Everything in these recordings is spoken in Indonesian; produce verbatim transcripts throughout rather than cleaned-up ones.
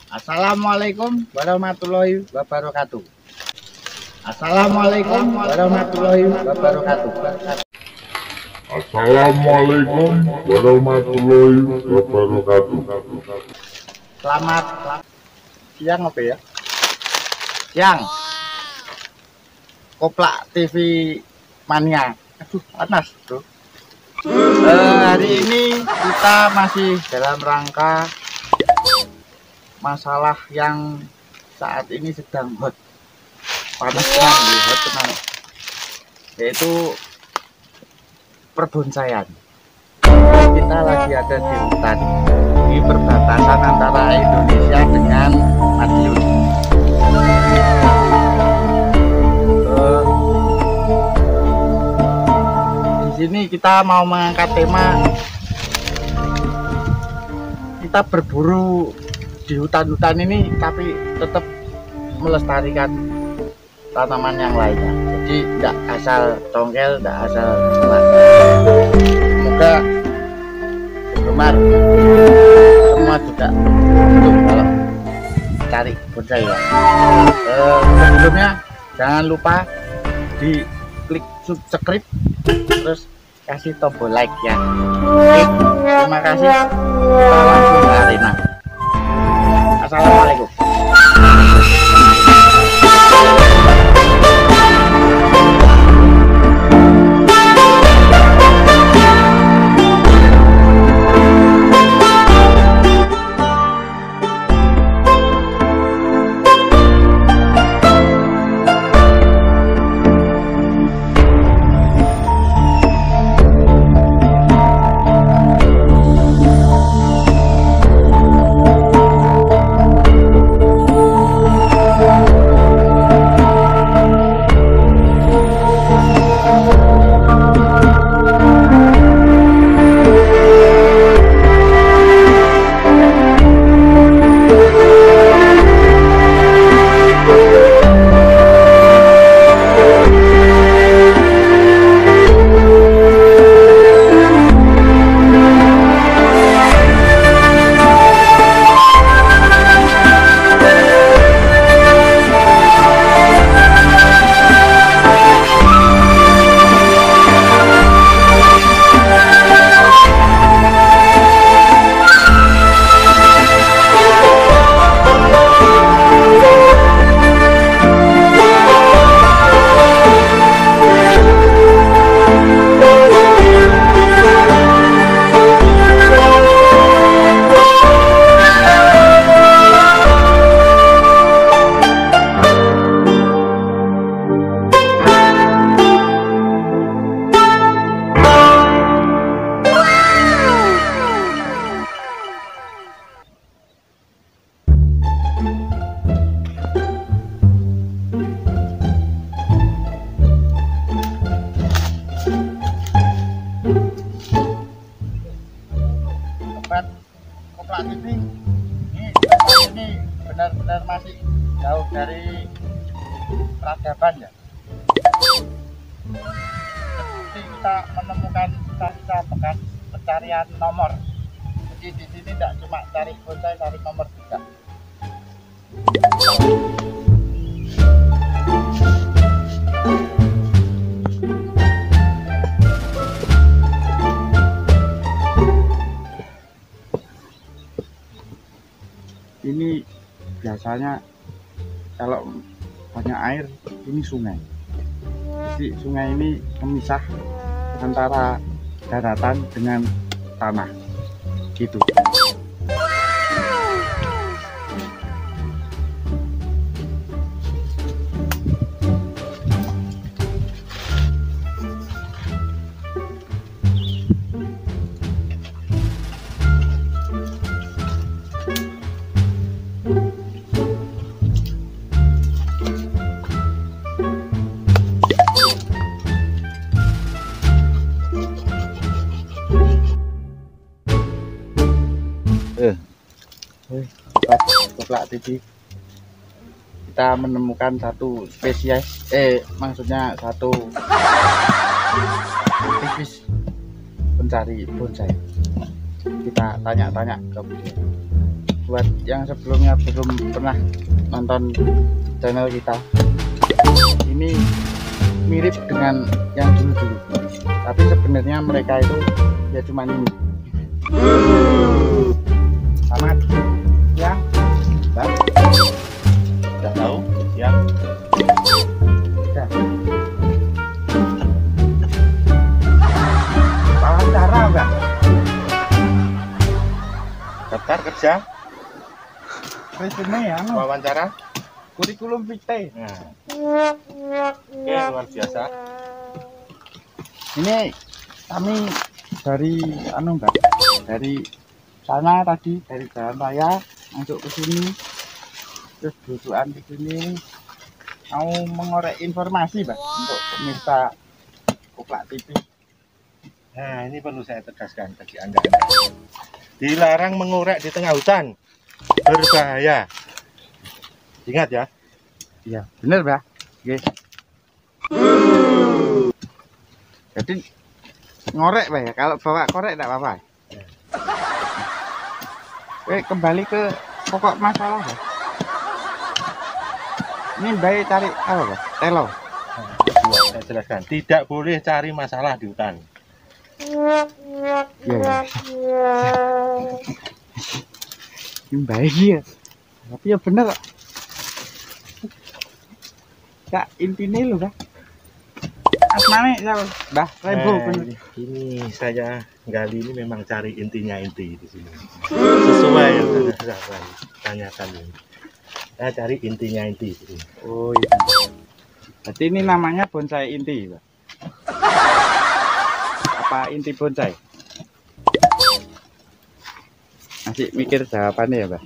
Assalamualaikum warahmatullahi wabarakatuh. Assalamualaikum warahmatullahi wabarakatuh. Assalamualaikum warahmatullahi wabarakatuh. Selamat siang apa ya? Siang. Koplak T V Mania. Aduh, panas tuh. Uh, hari ini kita masih dalam rangka masalah yang saat ini sedang hot, panas tenang, hot tenang, yaitu perbonsaian. Kita lagi ada di hutan, di perbatasan antara Indonesia dengan Madiun. Uh, di sini kita mau mengangkat tema kita berburu di hutan-hutan ini, tapi tetap melestarikan tanaman yang lainnya. Jadi tidak asal congkel, tidak asal semak. Semoga penggemar semua juga untuk kalau cari bonsai ya. Eh, sebelumnya jangan lupa di klik subscribe, terus kasih tombol like ya. Oke, terima kasih. Kita langsung ke arena. Assalamualaikum. Koplak T V ini ini benar-benar masih jauh dari peradaban ya. Jadi kita menemukan sisa-sisa bekas pencarian nomor. Jadi di sini tidak cuma cari bonsai, cari nomor juga. Ini biasanya kalau banyak air ini sungai. Jadi sungai ini memisah antara daratan dengan tanah gitu. Eh, eh, Koplak T V kita menemukan satu spesies, eh maksudnya satu aktivis pencari bonsai. Kita tanya-tanya ke beliau. buat yang sebelumnya belum pernah nonton channel kita, ini mirip dengan yang dulu-dulu, tapi sebenarnya mereka itu ya cuma ini. Selamat siang, Mbak. Udah tahu? Ya. Udah. Wawancara, Mbak. Daftar kerja, Resume ya, anu, wawancara. kurikulum vitae. Nah. Oke, luar biasa. Ini kami dari anu Mbak, dari sana tadi, dari jalan raya masuk ke sini, terus dudukan di sini mau mengorek informasi Mbak untuk pemirsa Koplak T V. Nah, ini perlu saya tegaskan bagi Anda. Dilarang mengorek di tengah hutan. Berbahaya. Ingat ya. Iya, bener Mbak. Oke. Jadi ngorek Mbak ya, kalau bawa korek enggak apa-apa. Oke, kembali ke pokok masalah Mbak. Ini Mbak cari apa Mbak? Telo. Nah, kedua, saya jelaskan. Tidak boleh cari masalah di hutan. Iya, ya. Ini baik ya, tapi ya bener kok. Kak intinya lo Kak. Asmane siapa? Mbah Rebo Nah, bener. ini, ini saya gali ini memang cari intinya inti di sini. Sesuai yang sudah saya tanyakan ini. Saya cari intinya inti di sini. Oh iya. Berarti ini namanya bonsai inti, Pak. Apa inti bonsai? Masih mikir jawabannya ya, Pak?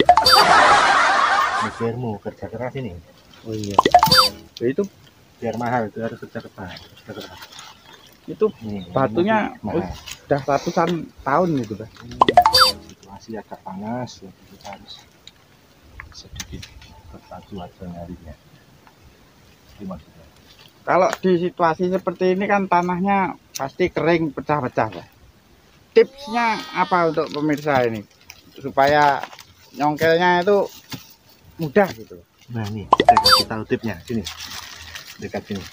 Mikirmu kerja keras ini. Oh iya. Oh, itu Biar mahal itu harus kerja keras. Kerja keras. itu Nih, batunya ini mahal. udah ratusan tahun gitu, Pak. Situasi agak panas, jadi kita harus sedikit berbatu aja nyarinya. Itu maksudnya. Kalau di situasi seperti ini kan tanahnya pasti kering, pecah-pecah, Pak. Tipsnya apa untuk pemirsa ini supaya nyongkelnya itu mudah gitu? Nah nih, saya kasih tahu tipnya. Sini, dekat sini.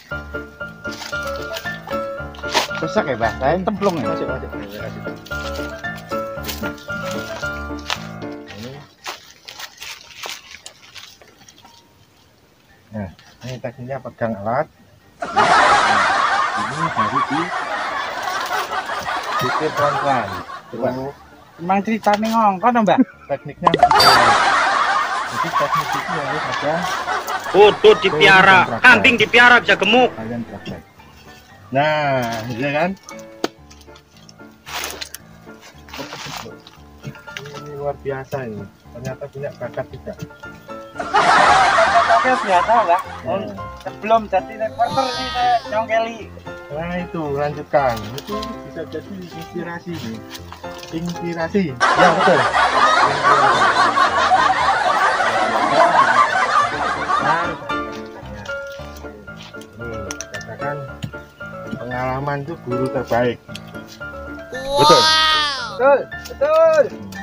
Besar ya, Pak? Saya templung ya. Masuk, masuk. Saya kasih tahu. Ini. Nah, ini tekniknya pegang alat. Nah, ini baru di dikit pelan-pelan. Coba. Oh, emang cerita nih ngongkon, Mbak? Tekniknya begitu. Jadi teknik itu harus ada Kudu dipiara, kambing dipiara bisa gemuk. kalian praktek. Nah, ya kan? Ini luar biasa ini. Ternyata punya bakat juga. Oke, biasa, Mbak. Nah, Sebelum jadi reporter ini saya nyongkeli. nah itu lanjutkan. Itu bisa jadi inspirasi nih. Inspirasi. Ya betul. Nah, ini katakan pengalaman itu guru terbaik. Betul. Betul, betul.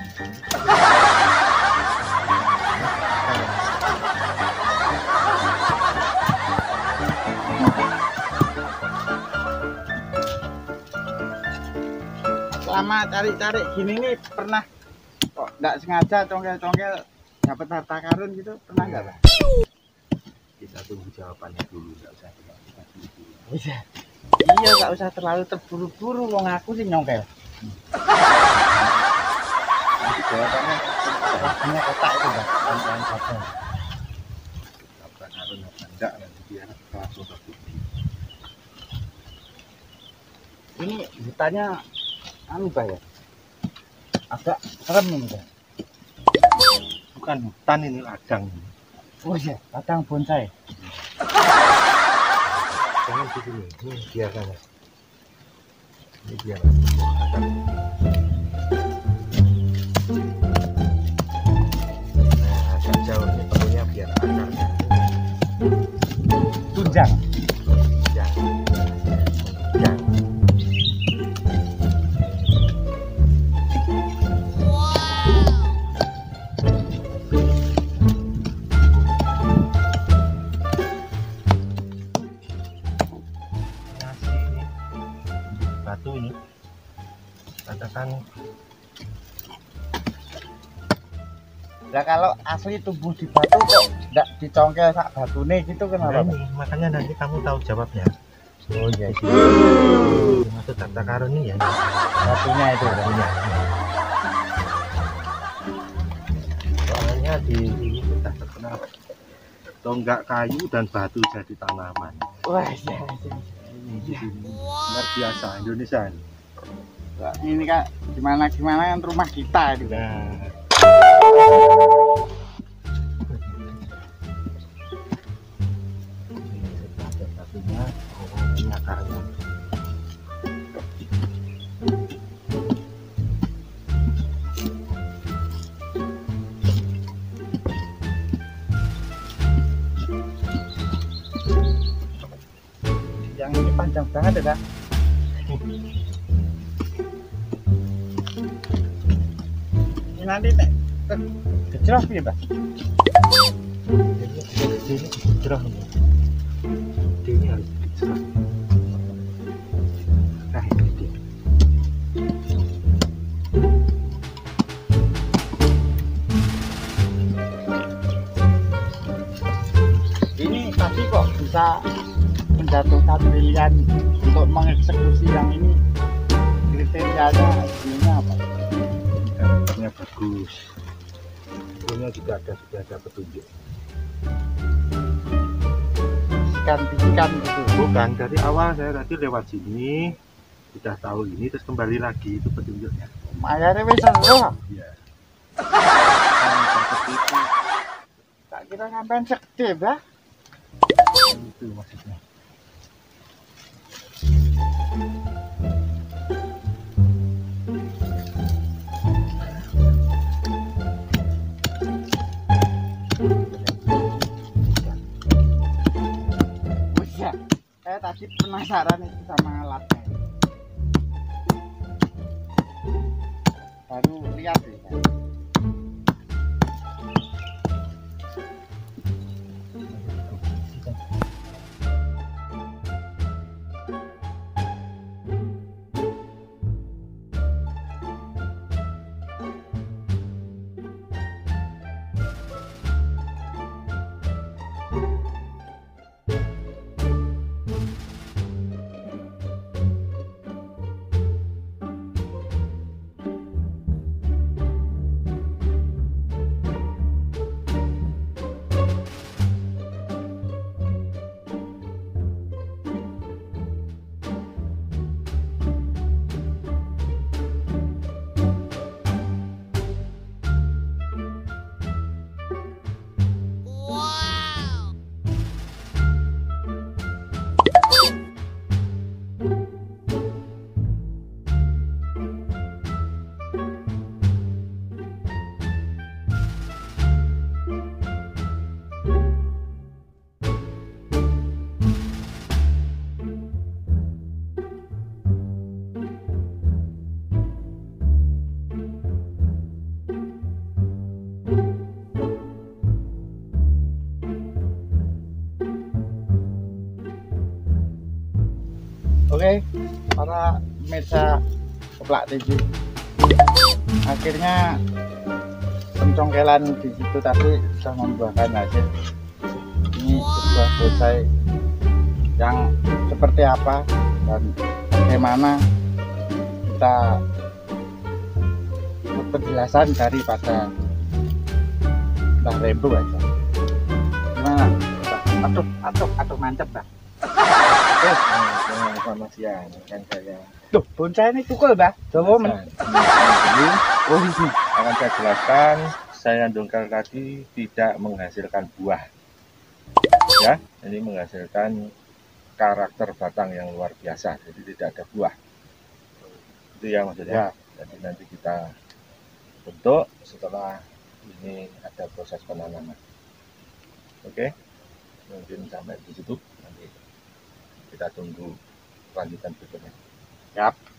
Selama cari-cari gini nih pernah kok nggak sengaja congkel-congkel dapat harta karun gitu, pernah nggak, Pak? Kita tunggu jawabannya dulu, nggak usah kita dulu. Iya. Iya, nggak usah terlalu terburu-buru, wong aku sih nyongkel. Nanti jawabannya jawabannya kotak itu, Pak. Pelan-pelan saja. Apa karun apa enggak nanti biar langsung terbukti. Ini hutannya anu, Pak ya. Agak serem ini, Pak. Bukan hutan ini ladang. Oh iya, ladang bonsai. Jangan di sini, ini biarkan mas. Ini biarkan. Nah, agak jauh ini perlunya biar akarnya. Tunjang. Ya. Ya. Batu ini katakan. Lah kalau asli tumbuh di batu kok nggak dicongkel sak batune gitu Nah, kenapa? ini makanya nanti kamu tahu jawabnya. Oh iya sih. Maksud harta karun ini ya Batunya itu. batunya. Soalnya di ini sudah terkenal tonggak kayu dan batu jadi tanaman. Wah, iya. Ini di sini luar biasa Indonesia ini. Nah, ini kan gimana gimana kan rumah kita itu. Nah, ini ada batunya, oh, ini akarnya. Yang ini panjang banget ya, Kak. Ini nanti nek kecil piye, Mbak? Ini ini dicerah ini. Ini harus dicerah. Nah, ini dia. Ini tadi kok bisa menjatuhkan pilihan untuk mengeksekusi yang ini, kriterianya ininya apa? Gambarnya bagus. Sebelumnya juga ada sudah ada petunjuk. Bisikan-bisikan gitu. Bukan dari awal saya tadi lewat sini sudah tahu ini terus kembali lagi itu petunjuknya. Mayare wis seru. Iya. Seperti itu. Tak kira sampean sekte, Mbak. Itu maksudnya. Oh iya, saya tadi penasaran itu sama alatnya. Baru lihat ya. Kan? Oke, para pemirsa Keplak T V, akhirnya pencongkelan di situ tadi sudah membuahkan hasil. Ini sebuah bonsai yang seperti apa dan bagaimana kita penjelasan daripada Mbah Rembo aja. Gimana? Aduh, aduh, aduh mantep, Mbak. Oke, nah, selamat siang kan saya. Loh, bonsai ini tukul, Mbak. Coba men. Ini Oh, ini. akan saya jelaskan, saya dongkal tadi tidak menghasilkan buah. Ya, ini menghasilkan karakter batang yang luar biasa, jadi tidak ada buah. Itu ya maksudnya. Jadi nanti kita bentuk setelah ini ada proses penanaman. Oke, mungkin sampai di situ. Nanti kita tunggu lanjutan berikutnya. Yap.